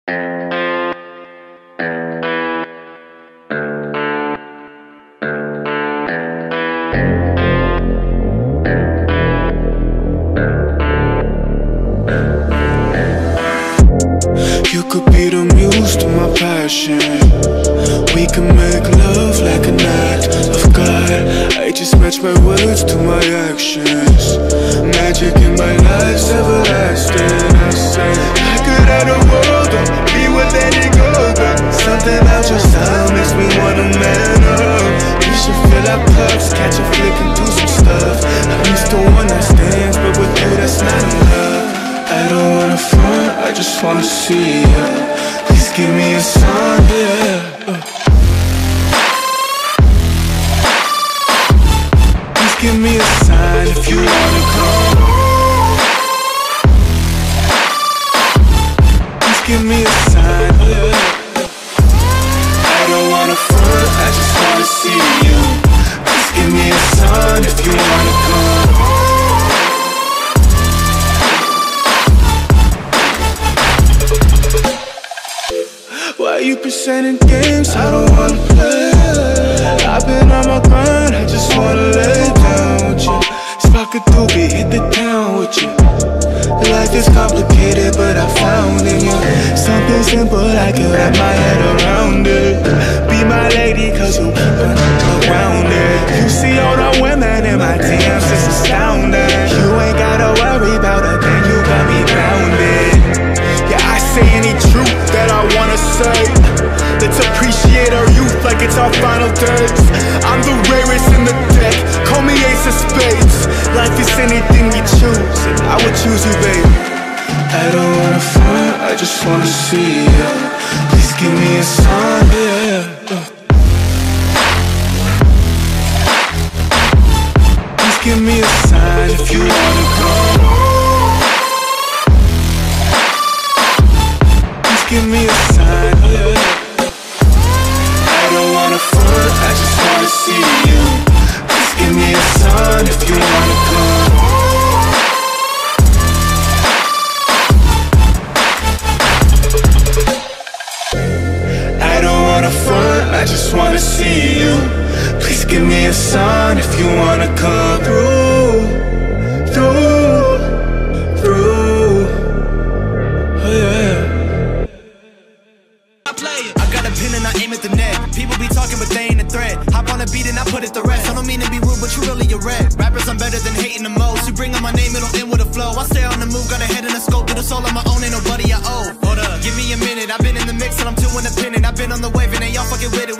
You could be the muse to my passion. We can make love like an act of God. I just match my words to my actions. Magic in my life's everlasting. I say I could have the world or be with any girl, but something about your style makes me wanna man up. We should fill our cups, catch a flick and do some stuff. I'm used to one night stands, but with you that's not enough. I don't wanna front, I just wanna see ya. Please give me a sign, yeah. Please give me a sign if you wanna come. Please give me a sign, yeah. I don't wanna front, I just wanna see you. Please give me a sign if you wanna come. Why you presenting games I don't wanna play? I've been on my grind, I just wanna lay down with you. Spark a doobie, hit the town with you. Life is complicated, but I found in you something simple, I can wrap my head around it. Be my lady, cause you keep on around it. You see all the women in my DMs, it's astounding. You ain't gotta worry about a thing, you got me grounded. Yeah, I say any truth that I wanna say. Let's appreciate our youth like it's our final days. I'm the rarest in the deck, call me ace of spades. Life is anything we choose, and I would choose you, baby. I don't wanna front, I just wanna see ya. Please give me a sign, yeah. Please give me a sign if you wanna come. Give me a sign, yeah. I don't wanna front, I just wanna see you. Please give me a sign if you wanna come. I don't wanna front, I just wanna see you. Please give me a sign if you wanna come through. Oh yeah. I got a pin and I aim at the net. People be talking but they ain't a threat. Hop on a beat and I put it to rest. I don't mean to be rude but you really a red. Rappers I'm better than hating the most. You bring up my name it'll end with a flow. I stay on the move, got a head and a scope. Do this all on my own, ain't nobody I owe. Hold up, give me a minute, I've been in the mix and I'm too independent. I've been on the wave and they all fucking with it.